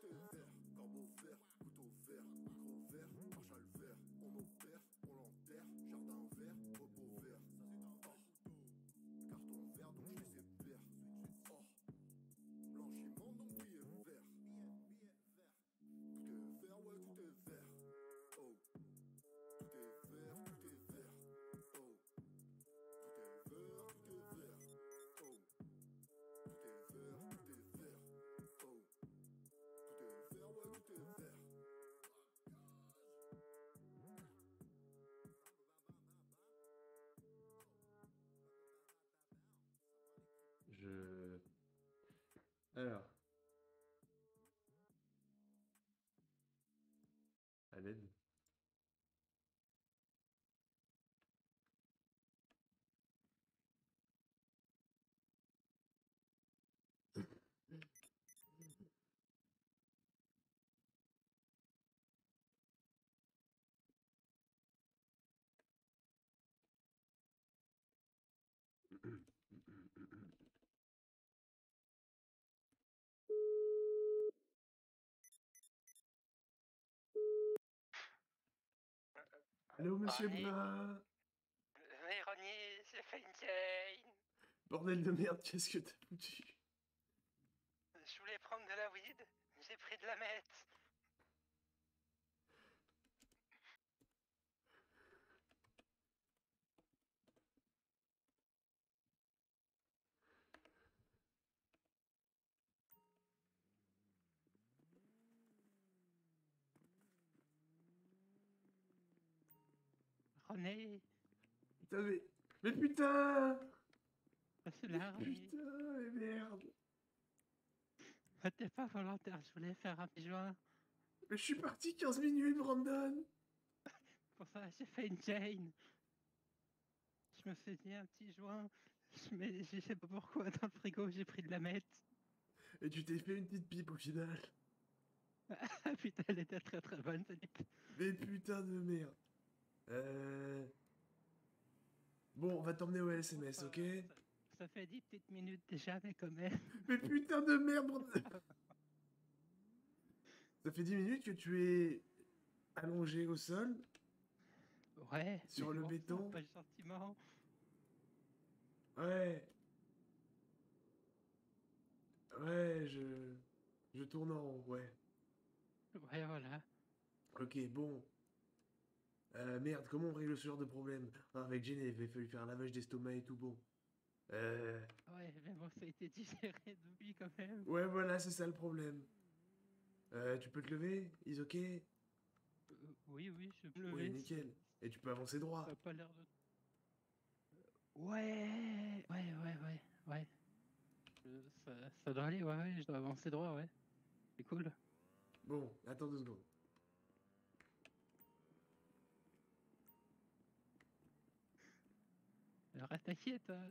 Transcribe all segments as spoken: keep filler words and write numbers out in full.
est vert, corbeau vert, couteau vert, micro vert, marshall vert, on opère, on l'enterre, jardin vert, repos vert, oh. Carton vert donc je les épère, oh. Blanchiment donc billet vert, tout est vert, ouais tout est vert, oh. Tout est vert, tout est vert, oh. Tout est vert, tout est vert, oh. Tout est vert, tout est vert, oh. Tout est vert, ouais, tout est vert. Je... Alors... À l'aide. Allô, monsieur Ronnie, Brun? mais Ronnie, j'ai fait une Jane. Bordel de merde, qu'est-ce que t'as foutu? Je voulais prendre de la weed, j'ai pris de la meth. Ronnie, Putain, mais... Mais putain! c'est Mais là, Ronnie. putain, mais merde! T'es pas volontaire, je voulais faire un petit joint. Mais je suis parti quinze minutes, Brandon! Pour ça, j'ai fait une Jane. Je me suis dit un petit joint, mais je sais pas pourquoi, dans le frigo, j'ai pris de la meth. Et tu t'es fait une petite pipe au final. Ah putain, elle était très très bonne, cette. Mais putain de merde. Euh... Bon, on va t'emmener au S M S, ok? Ça, ça fait dix petites minutes déjà, mais quand même. Mais putain de merde, Brandon! Ça fait dix minutes que tu es allongé au sol, Ouais, sur mais le bon, ça béton. empêche gentiment. Ouais, ouais, je... Je tourne en rond, ouais. Ouais, voilà. Ok, bon. Euh, merde, comment on règle ce genre de problème? Ah, avec Jenny, il avait fallu faire un lavage d'estomac et tout, bon. Euh... Ouais, mais bon, ça a été digéré depuis quand même. Ouais, voilà, c'est ça le problème. Euh, tu peux te lever? Is ok? Euh, oui, oui, je peux me Oui, lever. Ça, nickel. Et tu peux avancer ça droit. a pas l'air de. Ouais, ouais, ouais, ouais, ouais. Je- ça, ça doit aller, ouais, ouais, je dois avancer droit, ouais. C'est cool. Bon, attends deux secondes. Alors, t'inquiète, hein.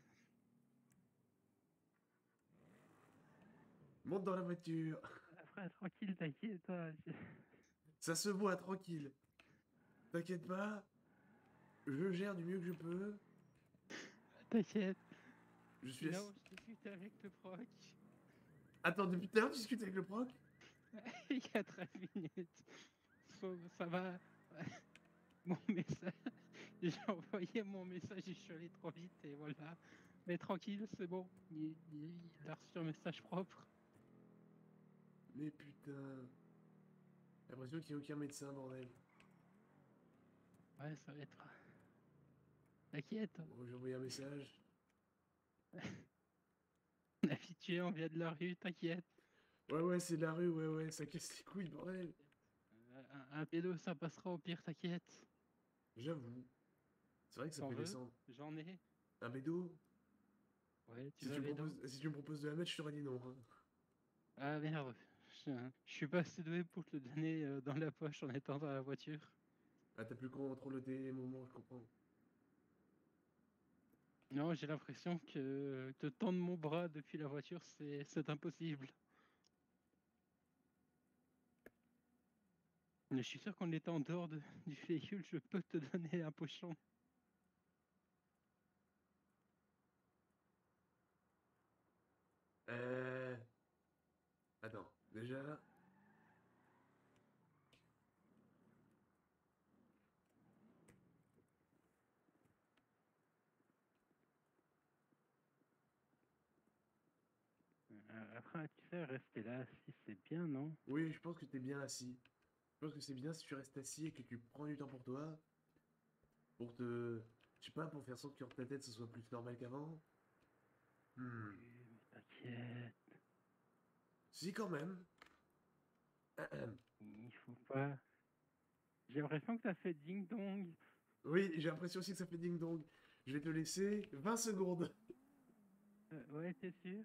Monte dans la voiture. Après, tranquille, t'inquiète, toi. je- Ça se voit, tranquille. T'inquiète pas, je gère du mieux que je peux. T'inquiète. Je suis... Sinon, ass- je discute avec le proc. Attends, depuis tout à l'heure, tu discutes avec le proc? Il y a treize minutes. Faut- ça va. Mon message. J'ai envoyé mon message, je suis allé trop vite et voilà. Mais tranquille, c'est bon. Il, il, il a reçu un message propre. Mais putain... J'ai l'impression qu'il n'y a aucun médecin, bordel. Ouais, ça va être. T'inquiète. Bon, j'ai envoyé un message. Habitué, on vient de la rue, t'inquiète. Ouais, ouais, c'est de la rue, ouais, ouais, ça casse les couilles, bordel. Euh, un, un pédo, ça passera au pire, t'inquiète. J'avoue. C'est vrai que ça T'en peut veux? descendre. J'en ai. Un bédo? Ouais, tu Si veux tu un me pédo? proposes, si tu me proposes de la mettre, je t'aurais dit non, hein. Ah merde. Je, je suis pas assez doué pour te le donner euh, dans la poche en étant dans la voiture. Ah, t'as plus contrôle tes moments, je comprends. Non, j'ai l'impression que te tendre mon bras depuis la voiture, c'est c'est impossible. Mais je suis sûr qu'en étant en dehors de- du véhicule, je peux te donner un pochon. Euh... Attends, déjà... Euh, Après, tu sais, rester là, si c'est bien, non? Oui, je pense que t'es bien assis. Je pense que c'est bien si tu restes assis et que tu prends du temps pour toi, pour te... Je sais pas, pour faire en sorte que ta tête ce soit plus normal qu'avant. Hmm. Oui, mais t'inquiète. Si, quand même. Il faut pas. J'ai l'impression que ça fait ding-dong. Oui, j'ai l'impression aussi que ça fait ding-dong. Je vais te laisser vingt secondes. Euh, ouais, t'es sûr?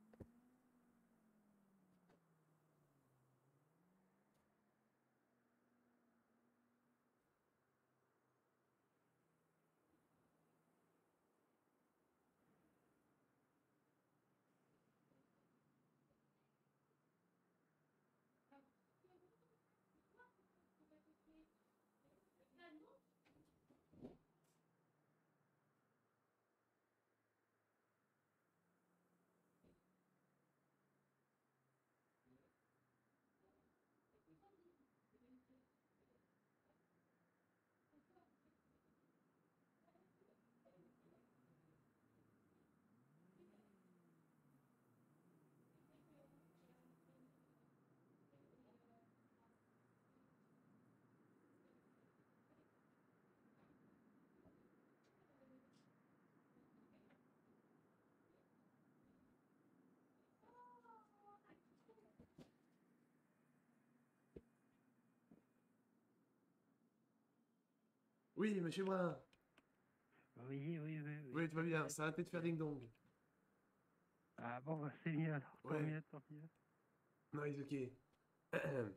Oui, mais chez moi. Oui, oui, oui, oui. Oui, tout va bien. t'inquiète, Ça a arrêté de faire t'inquiète. ding-dong. Ah bon, bah, c'est mieux alors. Tant Ouais. mieux, tant mieux. Nice, ok.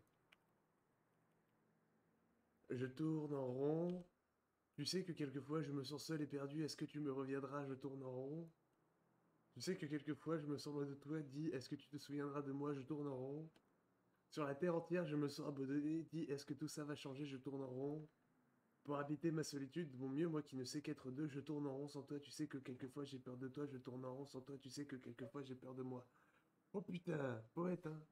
Je tourne en rond. Tu sais que quelquefois je me sens seul et perdu. Est-ce que tu me reviendras? Je tourne en rond. Tu sais que quelquefois je me sens loin de toi. Dis, est-ce que tu te souviendras de moi? Je tourne en rond. Sur la terre entière, je me sens abandonné. Dis, est-ce que tout ça va changer? Je tourne en rond. Pour habiter ma solitude, mon mieux, moi qui ne sais qu'être deux, je tourne en rond sans toi. Tu sais que quelquefois j'ai peur de toi. Je tourne en rond sans toi. Tu sais que quelquefois j'ai peur de moi. Oh putain, poète, hein.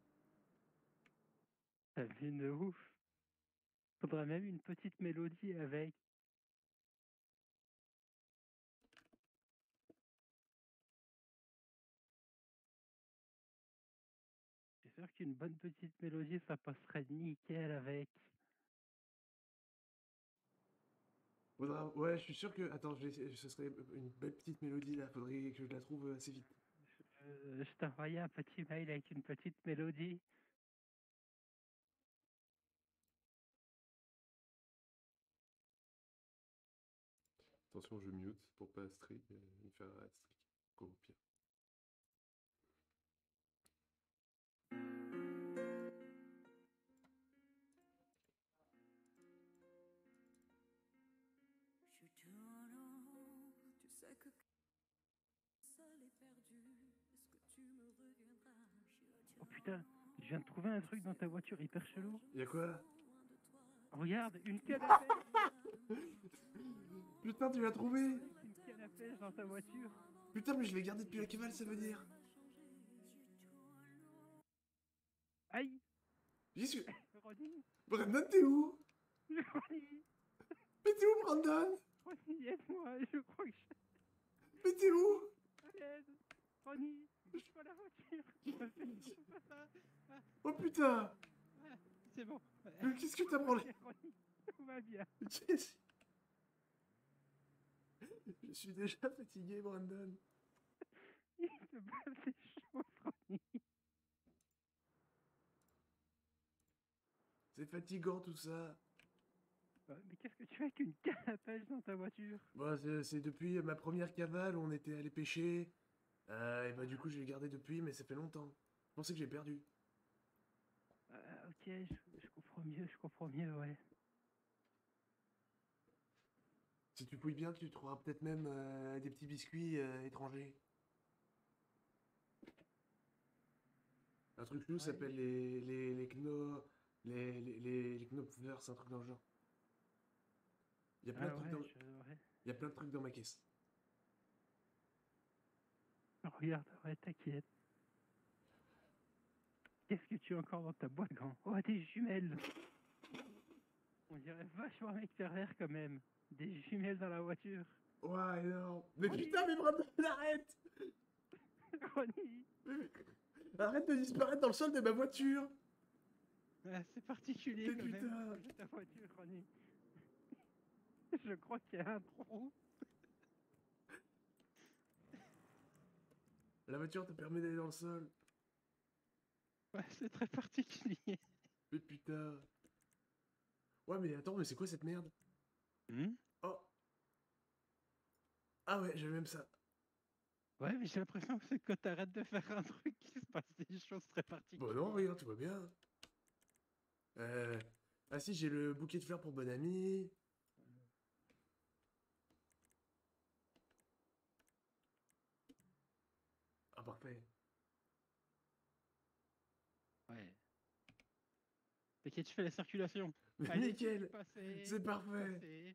Ça vient de ouf. Faudrait même une petite mélodie avec. C'est sûr qu'une bonne petite mélodie, ça passerait nickel avec. Faudra... Ouais, je suis sûr que. Attends, je vais essayer- ce serait une belle petite mélodie là. Faudrait que je la trouve assez vite. Euh, je t'envoyais un petit mail avec une petite mélodie. Attention, je mute pour pas streak, euh, il faire un streak. Au pire. Je tourne en rond, tu sais que seul et perdu, est-ce que tu me reviendras? Oh putain, je viens de trouver un truc dans ta voiture hyper chelou. Y'a quoi? Regarde, une canne à pêche. Putain, tu l'as trouvé! Une canne à pêche dans ta voiture. Putain, mais je l'ai gardé depuis la cavale, ça veut dire. Aïe, Qu'est-ce que. Ronnie, Brandon, t'es où? Ronnie, Mais t'es où, Brandon? Ronnie, aide-moi, je crois que je... Mais t'es où? À l'aide. Ronnie, bouge pas la voiture. Ne fais surtout pas ça. Ah, Oh putain! ah, c'est bon. Mais qu'est-ce que t'as branlé? Ok, Ronnie, tout va bien. Qu'est-ce- Je suis déjà fatigué, Brandon. Il te passe des choses, Ronnie. C'est fatigant tout ça. Euh, Mais qu'est-ce que tu fais avec une canne à pêche dans ta voiture? Bon, c'est c'est depuis ma première cavale où on était allé pêcher. Euh, et bah, du coup, je l'ai gardé depuis, mais ça fait longtemps. Je pensais que j'ai perdu. Euh, ok, je, je comprends mieux, je comprends mieux, ouais. Si tu fouilles bien, tu trouveras peut-être même euh, des petits biscuits euh, étrangers. Un truc chelou Ouais. s'appelle les, les, les Kno... Les, les, les, les Knopfler, c'est un truc dans le genre. Il y a plein Ah de trucs ouais, dans... je... ouais. Il y a plein de trucs dans ma caisse. Regarde, ouais, t'inquiète. Qu'est-ce que tu as encore dans ta boîte, grand? Oh, des jumelles! On dirait vachement un mec pervers quand même. Des jumelles dans la voiture. Ouais, non. Mais Ronnie, putain, mais Brandon, arrête! Ronnie, Mais, Arrête de disparaître dans le sol de ma voiture. Ah, c'est particulier Mais quand même. putain. de ta voiture, Ronnie. Je crois qu'il y a un trou. La voiture te permet d'aller dans le sol. Ouais, c'est très particulier. Mais putain. Ouais, mais attends, mais c'est quoi cette merde? Hmm Oh. Ah ouais, j'avais même ça. Ouais, mais j'ai l'impression que c'est quand t'arrêtes de faire un truc qu'il se passe des choses très Bon particulières. non, regarde, tu vois bien. Euh... Ah si, j'ai le bouquet de fleurs pour bonne amie. Ah parfait. Ouais. T'inquiète, je fais la circulation. Mais Allez, nickel. passez, C'est parfait. passez.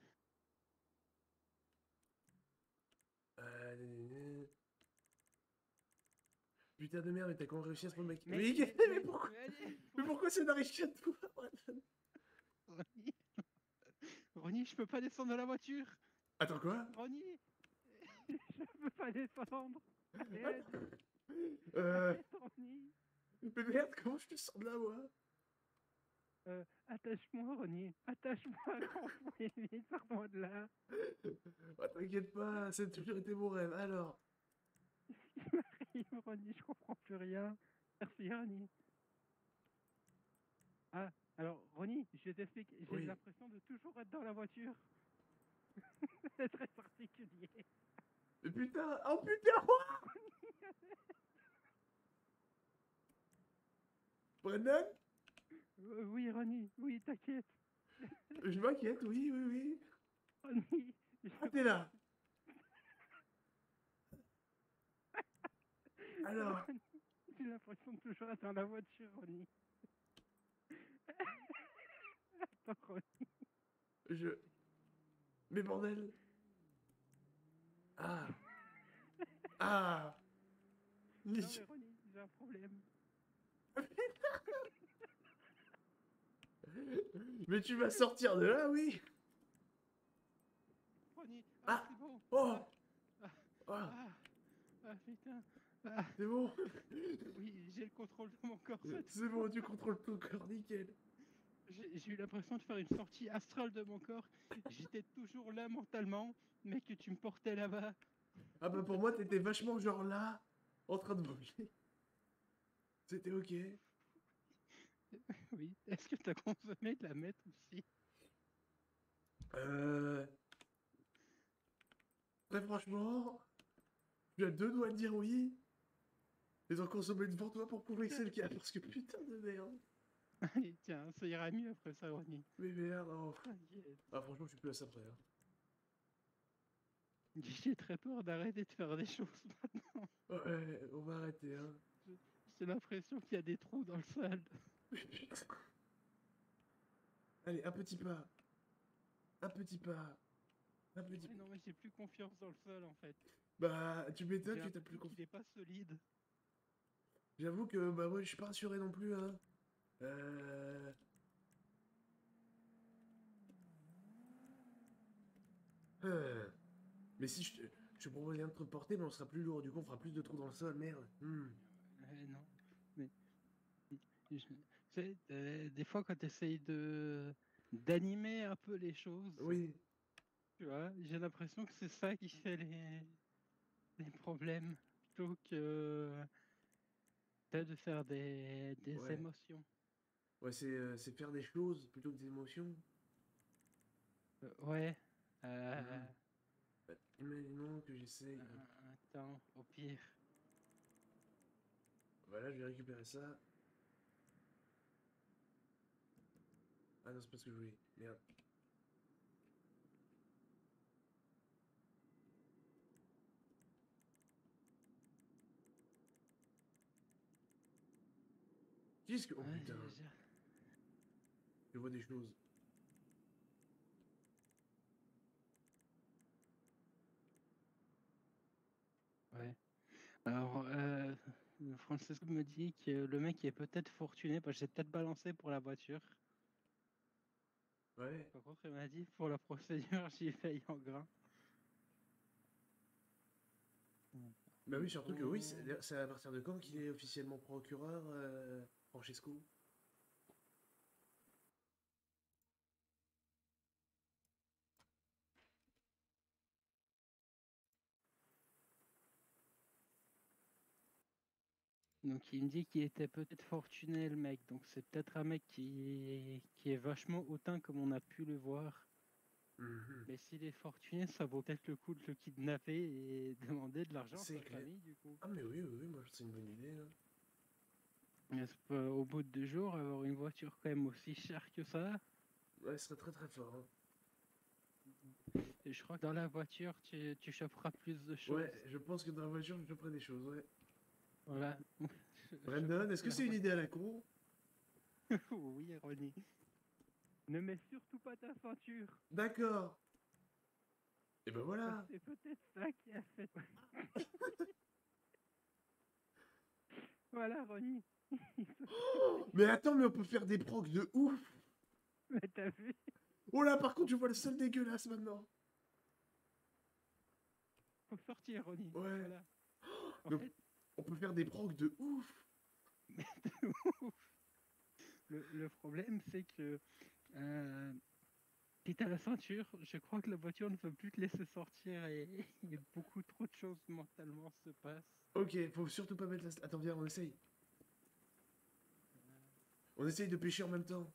Euh... nanana. Putain de merde, mais t'as comment réussi à se prendre mec. Mais- Mais, mais, mais- mais pourquoi, mais allez, mais pourquoi ça n'arrive qu'à toi? Ronnie. Ronnie, je peux pas descendre de la voiture. Attends quoi? Ronnie, je peux pas descendre. Arrête, Euh... arrête, Ronnie. Mais merde, comment je te sors de là, moi? Euh, attache-moi, Ronnie. Attache-moi, grand fou, et vite, sors-moi de là. Ah, t'inquiète pas, c'est toujours été mon rêve. Alors, Il m'arrive, Ronnie, je comprends plus rien. Merci, Ronnie. Ah, alors, Ronnie, je t'explique. J'ai Oui. l'impression de toujours être dans la voiture. C'est très particulier. mais putain, oh putain, quoi? Brennan? Euh, oui, Ronnie, oui, t'inquiète. Je m'inquiète, oui, oui, oui. Ronnie, je- Ah, t'es là. Alors, Ronnie, j'ai l'impression de toujours être dans la voiture, Ronnie. Attends, Ronnie. je... Mais bordel. Ah. Ah. Non, mais Ronnie, j'ai un problème. Mais tu vas sortir de là, oui. Ronnie, ah, Ah. c'est bon. Oh. Ah, Ah, ah, ah, putain. Ah, c'est bon. oui, j'ai le contrôle de mon corps. cette C'est bon, tu contrôles ton corps, nickel. J'ai j'ai eu l'impression de faire une sortie astrale de mon corps. J'étais toujours là mentalement, mais que tu me portais là-bas. Ah bah pour moi, t'étais vachement genre là, en train de voler. C'était ok. Oui. Est-ce que t'as consommé de la mettre aussi? Euh... Très franchement, tu as deux doigts de dire oui. Ils ont consommé devant toi pour prouver que c'est le cas, parce que putain de merde. Allez, tiens, ça ira mieux après ça, Ronnie. Mais merde, oh. T'inquiète. Ah franchement, je suis plus à ça près. Hein. J'ai très peur d'arrêter de faire des choses maintenant. Ouais, on va arrêter, hein. J'ai l'impression qu'il y a des trous dans le sol. Mais putain. Allez, un petit pas. Un petit pas. Un petit Ouais, pas. non, mais j'ai plus confiance dans le sol en fait. Bah, tu J'ai m'étonnes, tu t'as plus l'impression confiance. qu'il est pas solide. J'avoue que, bah, moi, je suis pas rassuré non plus, hein. Euh... euh, Mais si je te, je te propose rien de te porter, mais on sera plus lourd. Du coup, on fera plus de trous dans le sol, merde. Hmm. Ouais, non. Mais. je- Tu sais, euh, des fois quand tu essayes de d'animer un peu les choses, Oui, tu vois, j'ai l'impression que c'est ça qui fait les, les problèmes, plutôt que peut-être de faire des, des ouais. émotions. Ouais, c'est euh, c'est faire des choses plutôt que des émotions. Euh, ouais. Euh, Mhm. Bah, imaginons que j'essaye. euh, attends, au pire. Voilà, je vais récupérer ça. Ah non, c'est pas ce que je voulais. Merde. Qu'est-ce que... Oh Ouais, putain, j'ai- j'ai- je vois des choses. ouais. Alors, euh, Francesco me dit que le mec est peut-être fortuné parce que j'ai peut-être balancé pour la voiture. Ouais. Par contre, il m'a dit pour la procédure, j'y paye en grain. Bah oui, surtout que oui, c'est c'est à partir de quand qu'il est officiellement procureur, euh, Francesco? Donc il me dit qu'il était peut-être fortuné le mec, donc c'est peut-être un mec qui est, qui est vachement hautain comme on a pu le voir. Mhm. Mais s'il est fortuné, ça vaut peut-être le coup de le kidnapper et demander de l'argent à C'est sa clair. famille du coup. Ah mais oui, oui, oui, moi c'est une bonne idée, hein. Mais c'est pas- au bout de deux jours, avoir une voiture quand même aussi chère que ça, Ouais, ce serait très très fort, hein. et je crois que dans la voiture, tu, tu choperas plus de choses. Ouais, je pense que dans la voiture, je ferai des choses, ouais. Voilà. Je- je Brandon, pense est-ce que la c'est une voi- idée à la con? Oui, Ronnie. Ne mets surtout pas ta ceinture. D'accord. Et ben Parce voilà. que c'est peut-être ça qui a fait. Voilà, Ronnie. Mais attends, mais on peut faire des procs de ouf. Mais t'as vu? Oh là, par contre, je vois le seul dégueulasse maintenant. Faut sortir, Ronnie. Ouais. Voilà. En Donc, fait, on peut faire des procs de ouf. le, le problème, c'est que euh, si t'as la ceinture, je crois que la voiture ne peut plus te laisser sortir et, et beaucoup trop de choses mentalement se passent. Ok, faut surtout pas mettre la... Attends, viens, on essaye. On essaye de pêcher en même temps.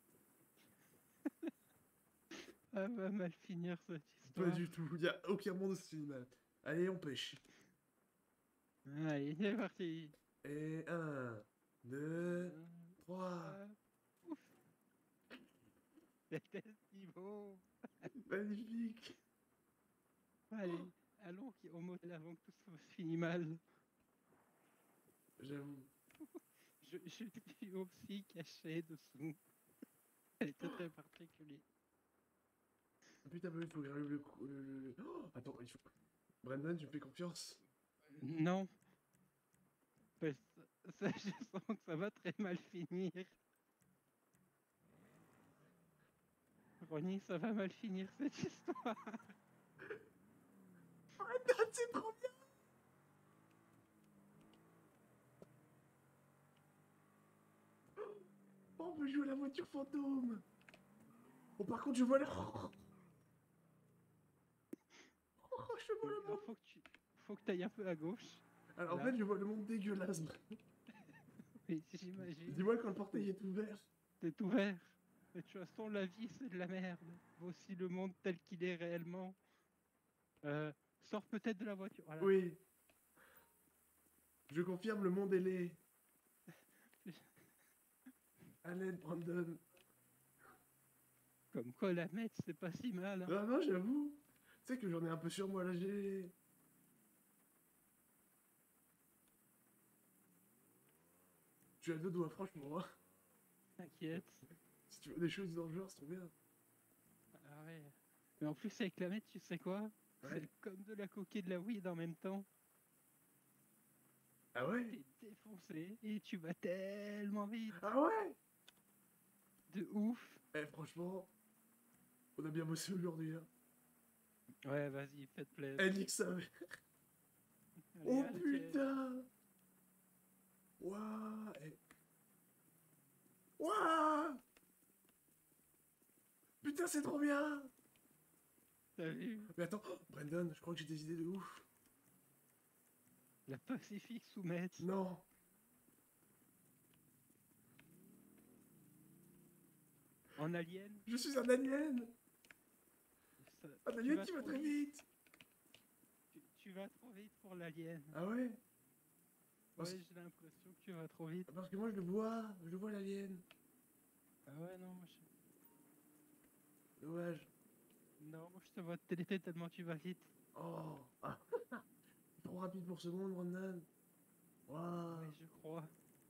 Ah, va mal finir cette Pas histoire. du tout, y a aucun monde au cinéma. Allez, on pêche. Allez, c'est parti. Et un, deux, Un, trois. trois. Ouf. C'était si beau. Magnifique. Allez, allons qui- au motel avant que tout se finisse mal. J'avoue. Je, je suis aussi caché dessous. Elle était très particulière. Putain, bah oui, faut que j'arrive le... cou- le- le- le- Oh, attends, il faut... Brandon, tu me fais confiance? Non, parce que ça, je sens que ça va très mal finir. Ronnie, ça va mal finir cette histoire. Brandon, c'est trop bien. Oh, on peut jouer à la voiture fantôme. Oh, par contre, je vois le... Oh, je vois le Alors monde. faut que tu faut que tu ailles un peu à gauche. Alors, en Là. fait, je vois le monde dégueulasse. Oui, j'imagine. Dis-moi quand le portail est ouvert. C'est ouvert. De toute façon, la vie, c'est de la merde. Voici le monde tel qu'il est réellement. Euh, sors peut-être de la voiture. Voilà. Oui. Je confirme, le monde est laid. À l'aide, Brandon. Comme quoi, la mettre, c'est pas si mal. Hein. Non, non, j'avoue. Tu sais que j'en ai un peu sur moi, là, j'ai... Je suis à deux doigts, franchement. Hein. T'inquiète. Si tu veux des choses dans le genre, c'est trop bien. Ah ouais. Mais en plus, avec la mettre, tu sais quoi? Ouais. C'est comme de la coquille de la weed en même temps. Ah ouais? T'es défoncé et tu vas tellement vite. Ah ouais? De ouf. Eh, franchement, on a bien bossé aujourd'hui, hein. Ouais, vas-y, faites plaisir. Eh, nique ça, mais... Allez, Oh allez, putain! Waouh! Eh. Waouh! Putain, c'est trop bien! t'as vu? Mais attends, oh, Brandon, je crois que j'ai des idées de ouf. La Pacifique soumette. Non! En alien. Je suis un alien! Ça- Un tu alien vas qui va trop très vite! Tu, tu vas trop vite pour l'alien. Ah ouais? Parce, Ouais, j'ai l'impression que tu vas trop vite. parce que moi, je le vois, je le vois, l'alien. Ah ouais, non, moi je... Dommage. Non, moi je te vois te téléter tellement tu vas vite. Oh! Ah. Trop rapide pour ce monde, Brandon. Waouh! Ouais, je crois.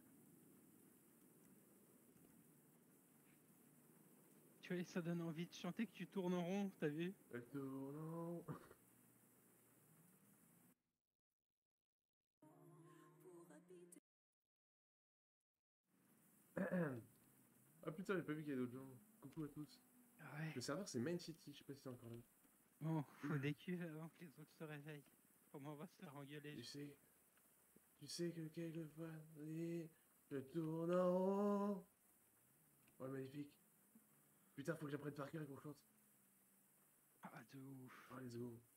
Tu vois, ça donne envie de chanter que tu tournes en rond, t'as vu? Le tournant. Ah putain, j'ai pas vu qu'il y a d'autres gens. Coucou à tous. Ah ouais. Le serveur c'est Main City, je sais pas si c'est encore là. Bon, faut des cuves avant que les autres se réveillent. comment on va se faire engueuler. Tu sais, tu sais que quelquefois, oui, je tourne en rond. Ouais, magnifique. Putain, faut que j'apprenne par cœur et qu'on chante. Ah, de ouf. Oh, let's go.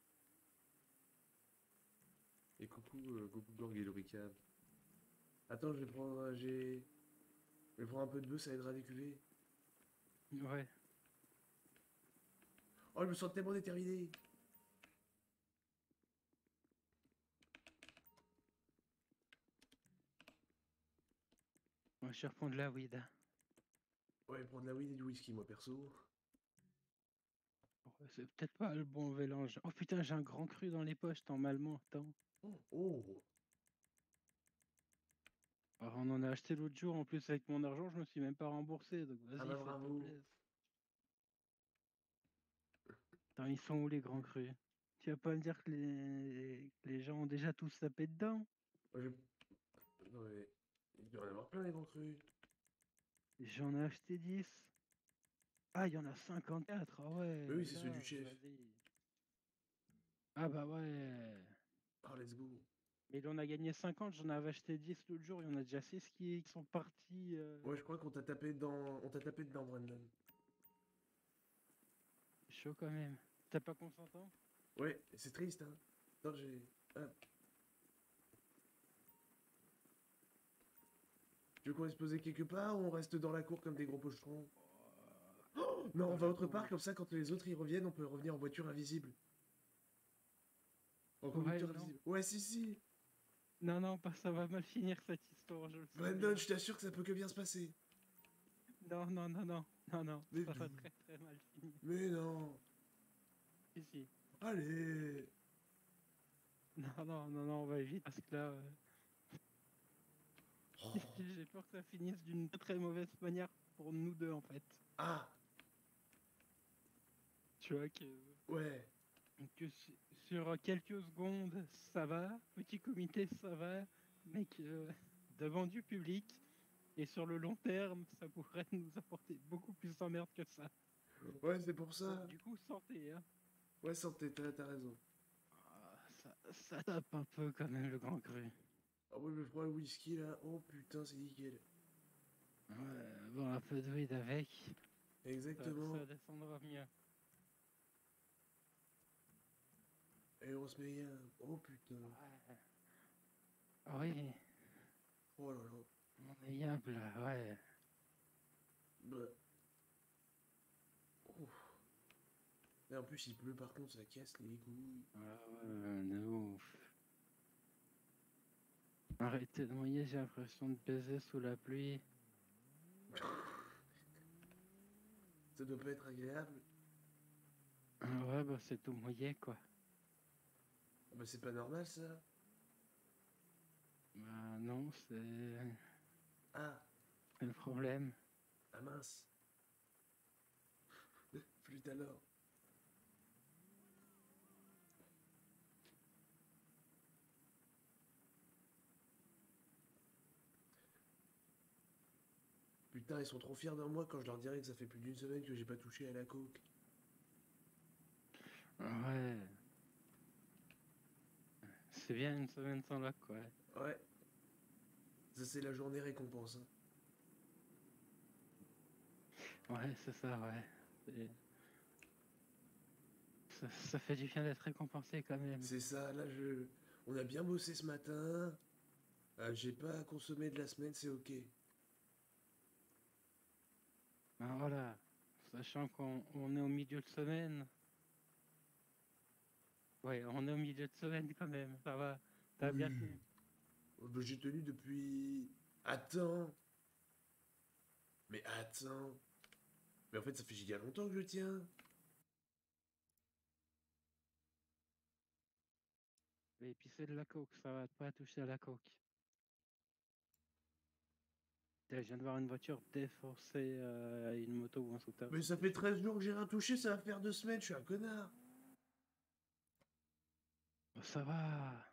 Et coucou, euh, coucou Gorg et Lorica. Attends, je vais prendre, euh, j'ai... Je vais prendre un peu de bœuf, ça aidera à décuver. Ouais. Oh, je me sens tellement déterminé. Moi, je vais reprendre la weed. Ouais, prendre de la weed et du whisky, moi, perso. Ouais, c'est peut-être pas le bon mélange. Oh putain, j'ai un grand cru dans les poches, normalement. Attends. Oh, oh. Alors, on en a acheté l'autre jour, en plus avec mon argent, je me suis même pas remboursé, donc Ah vas-y, bah fais-toi bravo. plaisir. Attends, ils sont où les grands crus? Tu vas pas me dire que les... que les gens ont déjà tous tapé dedans? Moi, je... Non, mais... Il doit y en avoir plein, les grands crus. J'en ai acheté dix. Ah, il y en a cinquante-quatre, ah ouais, Mais oui, c'est là, ceux du chef. vas-y. Ah bah ouais. Oh, let's go. Mais il en a gagné cinquante, j'en avais acheté dix l'autre jour, il y en a déjà six qui, qui sont partis. euh, Ouais, je crois qu'on t'a tapé dans... On t'a tapé dedans, Brandon. Chaud quand même. T'as pas consentant? Ouais, c'est triste, hein. Attends, j'ai... Ah. Tu veux qu'on aille se poser quelque part ou on reste dans la cour comme des gros pochetrons? Oh, non, on va autre part, comme ça, quand les autres y reviennent, on peut revenir en voiture invisible. En Ouais, conducteur non. invisible. Ouais, si, si. Non, non, pas ça va mal finir cette histoire, je le sens Brandon, bien. je t'assure que ça peut que bien se passer. Non, non, non, non, non, non, Mais, ça va très très mal finir. mais non. Ici. Allez. Non, non, non, non, on va vite parce que là, euh, Oh. j'ai peur que ça finisse d'une très très mauvaise manière pour nous deux en fait. Ah, Tu vois que, ouais. que su- sur quelques secondes ça va, petit comité ça va, mais que euh, devant du public et sur le long terme ça pourrait nous apporter beaucoup plus d'emmerde que ça. Ouais, c'est pour Donc, ça. du coup, santé, hein. Ouais, santé, t'as t'as raison. Ah, ça, ça tape un peu quand même le grand cru. Ah ouais, mais je prends le whisky là. Oh putain, c'est nickel. Ouais, bon, un peu de weed avec, ça, Exactement. ça descendra mieux. Et on se met bien. Oh putain. Ouais. Ah oui, Oh là là. on est bien là, ouais. Bah. Ouf. Et en plus, il pleut par contre, ça casse les couilles. Ah ouais, de ouf. Arrêtez de mouiller, j'ai l'impression de baiser sous la pluie. Ça doit pas être agréable. Ah ouais, bah c'est tout mouillé quoi. Ah bah, c'est pas normal ça. Bah non, c'est Ah, c'est le problème. ah mince. Flûte alors. Putain, ils sont trop fiers de moi quand je leur dirai que ça fait plus d'une semaine que j'ai pas touché à la coke. Ouais. C'est bien une semaine sans lac quoi. Ouais. Ça, c'est la journée récompense. Hein. Ouais, c'est ça, ouais. C'est- Ça, ça fait du bien d'être récompensé quand même. C'est ça, là, je... On a bien bossé ce matin. Euh, j'ai pas consommé de la semaine, c'est ok. Ben voilà, sachant qu'on on est au milieu de semaine. Ouais, on est au milieu de semaine quand même, ça va. T'as bien Oui. tenu. Euh, bah, j'ai tenu depuis... Attends. Mais attends. Mais en fait, ça fait giga longtemps que je tiens. Et puis c'est de la coke, ça va pas toucher à la coke. Tiens, je viens de voir une voiture défoncer euh, une moto ou un scooter. Mais ça fait treize jours que j'ai rien touché, ça va faire deux semaines, je suis un connard. Ça va.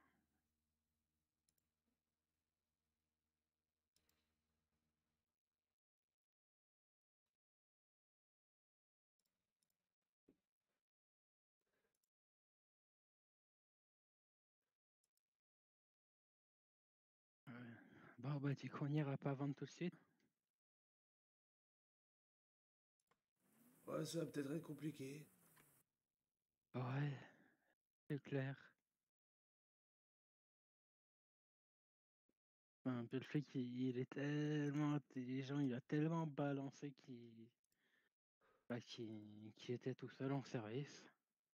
Bon, bah, tu qu'on n'ira pas vendre tout de suite. Ouais, ça va peut-être être compliqué. Ouais, c'est clair. Enfin, puis le fait qu'il il est tellement intelligent, il a tellement balancé qu'il bah, qu'il qu'il était tout seul en service.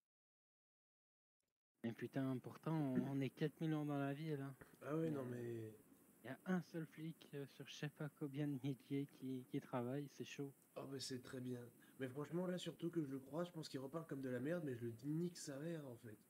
Et putain, pourtant, on, on est quatre millions dans la ville, hein. Ah ouais, non Mais mais... il y a un seul flic euh, sur je sais pas combien de milliers qui, qui travaille, c'est chaud. Oh mais c'est très bien. Mais franchement, là, surtout que je le crois, je pense qu'il repart comme de la merde, mais je le nique sa mère, en fait.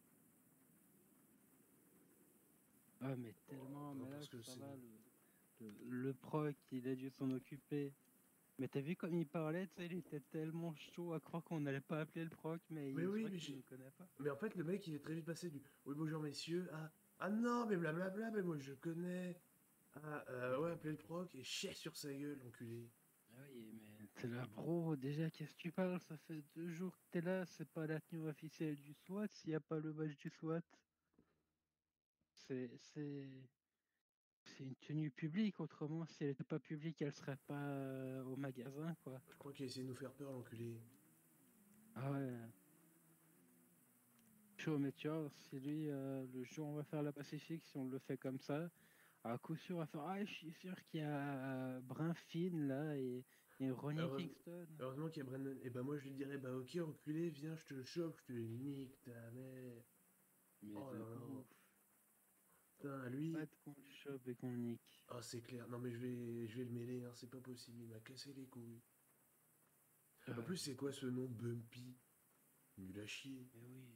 Ah, mais Oh, tellement, peu mais importe là, ce que ça c'est. va, le, le, le proc, il a dû s'en occuper. Mais t'as vu comme il parlait, tu sais, il était tellement chaud à croire qu'on n'allait pas appeler le proc, mais Mais il, je oui, crois mais qu'il j'ai... nous connaît pas. Mais en fait, le mec, il est très vite passé du «Oui, bonjour, messieurs» à «Ah non, mais blablabla, mais moi je connais». Ah, euh, ouais, appelez le proc et chier sur sa gueule, enculé. Ah oui, mais t'es là, bro, déjà, qu'est-ce que tu parles? Ça fait deux jours que t'es là, c'est pas la tenue officielle du SWAT s'il n'y a pas le badge du SWAT. C'est, c'est, c'est une tenue publique, autrement, si elle était pas publique, elle serait pas euh, au magasin, quoi. Je crois qu'il a essayé de nous faire peur, l'enculé. Ah ouais, chaud, mais tu vois, si lui, euh, le jour où on va faire la Pacifique, si on le fait comme ça, à coup sûr, on va faire, ah, je suis sûr qu'il y a euh, Brun Finn, là, et, et Ronnie Heureusement, Kingston. heureusement qu'il y a Brennan. Et bah moi, je lui dirais «Bah ok, enculé, viens, je te le chope, je te le nique, ta mère». Mais Oh là de là. ouf. Putain, Pas lui... de qu'on le chope et qu'on le nique. Oh, c'est clair. Non, mais je vais, je vais le mêler, hein, c'est pas possible, il m'a cassé les couilles. En plus, Ouais, c'est quoi ce nom Bumpy? Nul à chier. mais oui,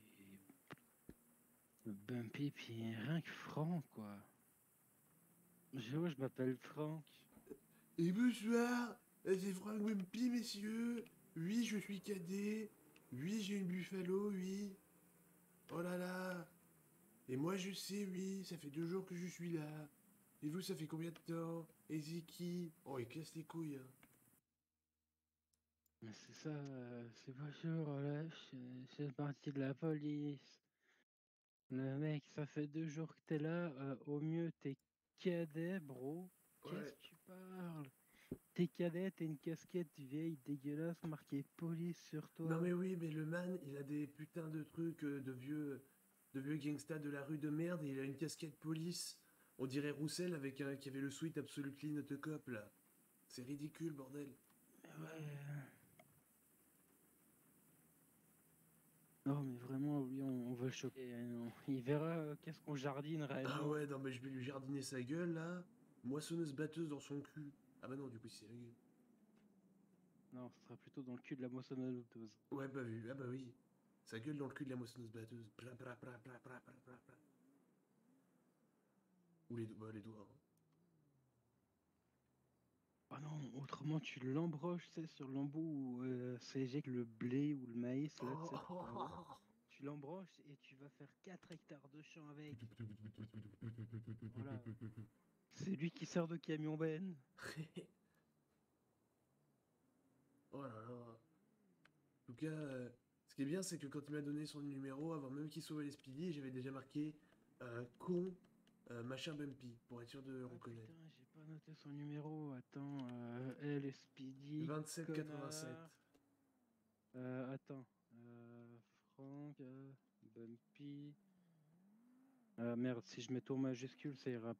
le Bumpy, puis rien que Franck, quoi. Je, je m'appelle Franck. Et bonsoir, c'est Frank Bumpy, messieurs. Oui, je suis cadet. Oui, j'ai une Buffalo, oui. Oh là là. Et moi, je sais, oui, ça fait deux jours que je suis là. Et vous, ça fait combien de temps? Et c'est qui? Oh, il casse les couilles, hein. Mais c'est ça, euh, c'est bonjour, là, je je fais partie de la police. Le mec, ça fait deux jours que t'es là, euh, au mieux t'es cadet, bro. Qu'est-ce Ouais. que tu parles? T'es cadet, t'as une casquette vieille, dégueulasse, marquée police sur Non toi. mais oui, mais le man, il a des putains de trucs euh, de vieux, de vieux gangsta de la rue de merde et il a une casquette police. On dirait Roussel avec un qui avait le sweat Absolutely Not a Cop là. C'est ridicule, bordel. Mais ouais. Non, mais vraiment, lui, on, on veut le choquer, hein, on- Il verra euh, qu'est-ce qu'on jardine Ah réellement. ouais, non mais je vais lui jardiner sa gueule là. Moissonneuse batteuse dans son cul. Ah bah non, du coup c'est la gueule. Non, ce sera plutôt dans le cul de la moissonneuse. Ouais, bah vu, ah bah oui. Sa gueule dans le cul de la moissonneuse batteuse. Pla, pla, pla, pla, pla, pla, pla, pla. Ou les, do- bah, les doigts. Hein. Ah non, autrement tu l'embroches, tu sais, sur l'embout où euh, s'éjecte le blé ou le maïs, là, tu Oh, sais, oh, tout en haut. oh, Tu l'embroches et tu vas faire quatre hectares de champ avec. Voilà. C'est lui qui sert de camion ben. oh là là. En tout cas, euh, ce qui est bien, c'est que quand il m'a donné son numéro, avant même qu'il sauve les Speedy, j'avais déjà marqué euh, con euh, machin Bumpy pour être sûr de le Ah reconnaître. putain, j'ai pas noté son numéro. Attends, euh, elle est Speedy, vingt-sept quatre-vingt-sept. connard. Euh, attends. Euh, Franck, euh, Bumpy. Ah merde, si je mets tout en majuscule, ça ira.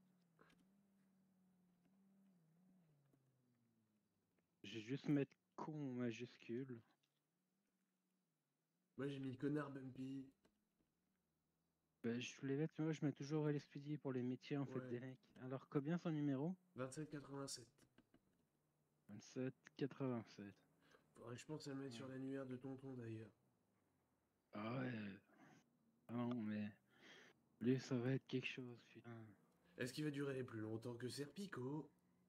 Je vais juste mettre con en majuscule. Moi j'ai mis le connard Bumpy. Bah, je voulais mettre, moi je mets toujours L S P D pour les métiers en fait Ouais, des mecs. Alors combien son numéro? vingt-sept quatre-vingt-sept. vingt-sept quatre-vingt-sept. Faudrait que je pense à le mettre sur Ouais. l'annuaire de tonton d'ailleurs. Ah ouais. Ah non mais lui ça va être quelque chose, putain. Est-ce qu'il va durer plus longtemps que Serpico?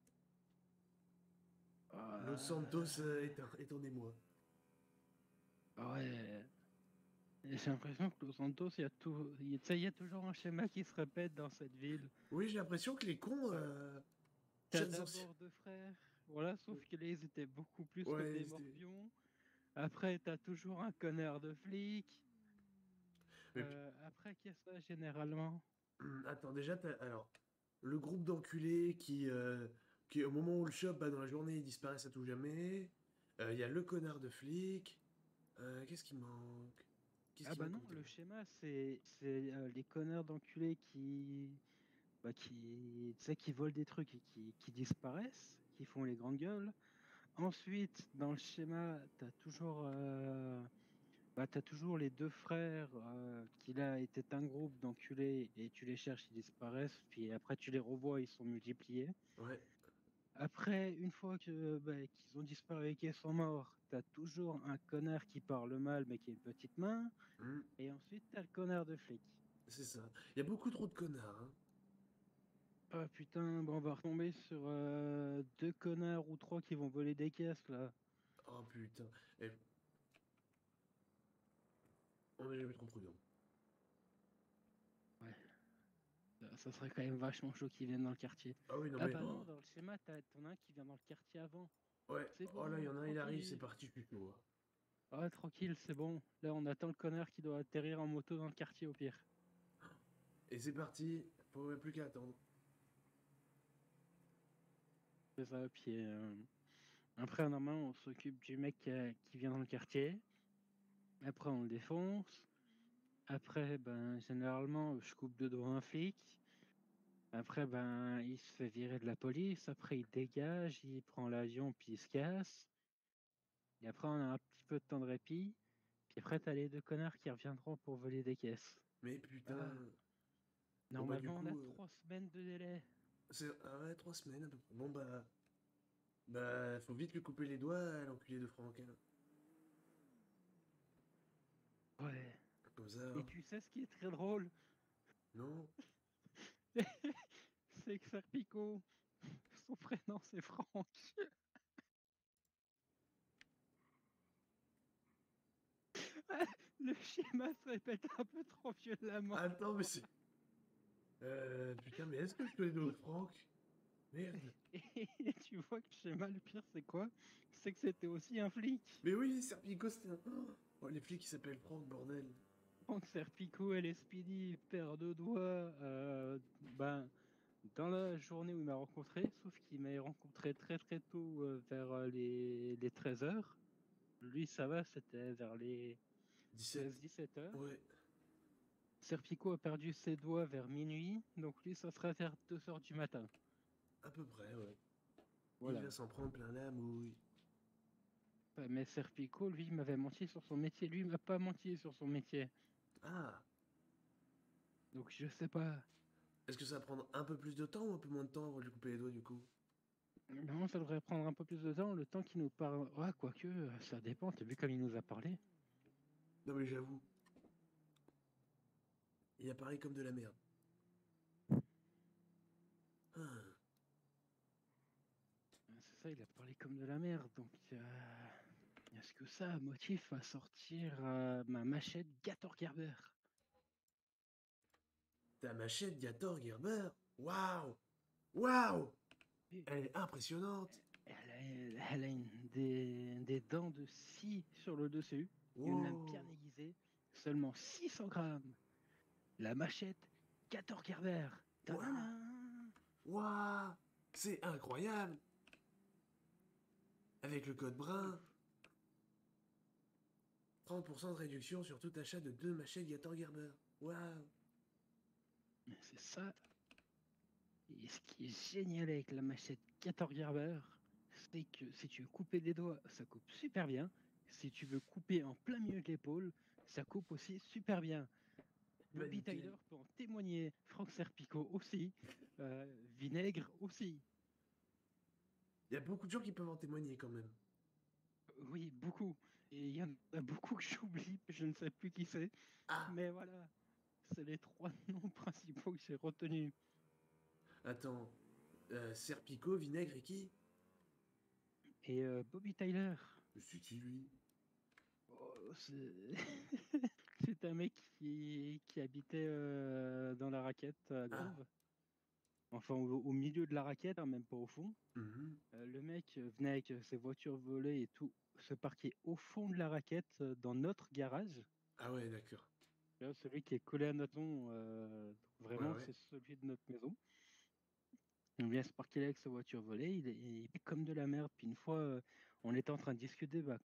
Los Santos euh, Ah est, un, est en émoi. ah ouais. Et j'ai l'impression que Los Santos, il y a tout, il y a, tu sais, il y a toujours un schéma qui se répète dans cette ville. Oui, j'ai l'impression que les cons Euh, euh, T'as tirent des anciens. d'abord deux frères, voilà, sauf que les ils étaient beaucoup plus que Ouais, des c'était. morpions. Après, t'as toujours un connard de flic. Mais Euh, après, qu'est-ce que ça généralement? attends, déjà, t'as- alors, le groupe d'enculés qui, euh, qui, au moment où le chope, bah, dans la journée, ils disparaissent à tout jamais. Euh, Il y a le connard de flic. Euh, Qu'est-ce qui manque? Qu'est-ce Ah qui bah manque non, comme le thème? schéma, c'est c'est euh, les connards d'enculés qui, bah, qui, tu sais, qui volent des trucs et qui, qui disparaissent, qui font les grandes gueules. Ensuite, dans le schéma, t'as toujours, euh, bah, t'as toujours les deux frères euh, qui là étaient un groupe d'enculés et tu les cherches, ils disparaissent. Puis après, tu les revois, ils sont multipliés. Ouais. Après, une fois que bah, qu'ils ont disparu et qu'ils sont morts, t'as toujours un connard qui parle mal mais qui a une petite main. Hmm, Et ensuite, t'as le connard de flic. c'est ça. Il y a beaucoup trop de connards, hein. Ah putain, bon, on va retomber sur euh, deux connards ou trois qui vont voler des caisses là. Oh putain. Et on n'est jamais trop prudent. Ouais, ça, ça serait quand même vachement chaud qu'ils viennent dans le quartier. Ah oui, non Ah mais... bah non, oh, dans le schéma, t'as- t'en as un qui vient dans le quartier avant. ouais. C'est Oh là, il y bon, en a un, il arrive, c'est tranquille. parti, je suis chaud, hein. Ah tranquille, c'est bon. Là, on attend le connard qui doit atterrir en moto dans le quartier au pire. Et c'est parti. Faut même plus qu'à attendre. C'est ça, puis euh, après, normalement, on s'occupe du mec qui, a- qui vient dans le quartier. Après, on le défonce. Après, ben, généralement, je coupe de doigts un flic. Après, ben, il se fait virer de la police. Après, il dégage, il prend l'avion, puis il se casse. Et après, on a un petit peu de temps de répit. Puis après, t'as les deux connards qui reviendront pour voler des caisses. Mais putain. Ah, Bon bah du normalement, on a coup... euh, trois semaines de délai. c'est... Ah ouais, trois semaines à peu près. Bon bah... Bah, faut vite lui couper les doigts à l'enculé de Franck, hein. Ouais. Comme ça, Et hein. tu sais ce qui est très drôle? Non? C'est que Serpico, son prénom c'est Franck. Le schéma se répète un peu trop violemment. Attends, mais c'est... Euh, putain, mais est-ce que je connais d'autres Franck? Merde. Et tu vois que le schéma, le pire, c'est quoi? C'est que c'était aussi un flic. Mais oui, Serpico, c'était un... Oh, les flics, ils s'appellent Franck, bordel. Franck Serpico et les Speedy, paire de doigts. Euh, ben, dans la journée où il m'a rencontré, sauf qu'il m'a rencontré très très tôt, euh, vers euh, les, les treize heures. Lui, ça va, c'était vers les dix-sept. seize dix-sept heures. Ouais, Serpico a perdu ses doigts vers minuit, donc lui, ça serait vers deux heures du matin. à peu près, ouais. Il Voilà. va s'en prendre plein la mouille. Ouais, mais Serpico, lui, m'avait menti sur son métier. Lui, il m'a pas menti sur son métier. Ah, Donc, je sais pas. est-ce que ça va prendre un peu plus de temps ou un peu moins de temps avant de lui couper les doigts, du coup? Non, ça devrait prendre un peu plus de temps, le temps qu'il nous parle. Ah, quoique, euh, ça dépend. T'as vu comme il nous a parlé? Non, mais j'avoue. Il apparaît comme de la merde. Ah. Euh, C'est ça, il a parlé comme de la merde. Donc, euh, est-ce que ça a motif à sortir euh, ma machette Gator-Gerber? Ta machette Gator Gerber? Waouh! Waouh! Et Elle est impressionnante! Elle a, elle a une- des, des dents de scie sur le dessus, une lame bien Wow! aiguisée, seulement six cents grammes. La machette Gator-Gerber. Waouh! Tadana! Waouh! C'est incroyable! Avec le code brun, trente pour cent de réduction sur tout achat de deux machettes Gator Gerber. Waouh! Mais c'est ça. Et ce qui est génial avec la machette Gator-Gerber, c'est que si tu veux couper des doigts, ça coupe super bien. Si tu veux couper en plein milieu de l'épaule, ça coupe aussi super bien. Bah Bobby nickel. Tyler peut en témoigner, Franck Serpico aussi, euh, Vinaigre aussi. Il y a beaucoup de gens qui peuvent en témoigner quand même. Oui, beaucoup. Et il y en a beaucoup que j'oublie, je ne sais plus qui c'est. Ah! Mais voilà, c'est les trois noms principaux que j'ai retenus. Attends. Euh, Serpico, Vinaigre et qui? Et euh, Bobby Tyler, C'est qui lui? oh, c'est c'est un mec qui, qui habitait euh, dans la raquette à Ah! Grove. Enfin, au, au milieu de la raquette, hein, même pas au fond. Mhm. Euh, le mec euh, venait avec euh, ses voitures volées et tout, se parquer au fond de la raquette, euh, dans notre garage. Ah ouais, d'accord. Là, celui qui est collé à notre maison, euh, Ouais, vraiment, ouais. c'est celui de notre maison. On vient se parquer là avec sa voiture volée, il est, il est comme de la merde. Puis une fois, euh, on était en train de discuter, bah,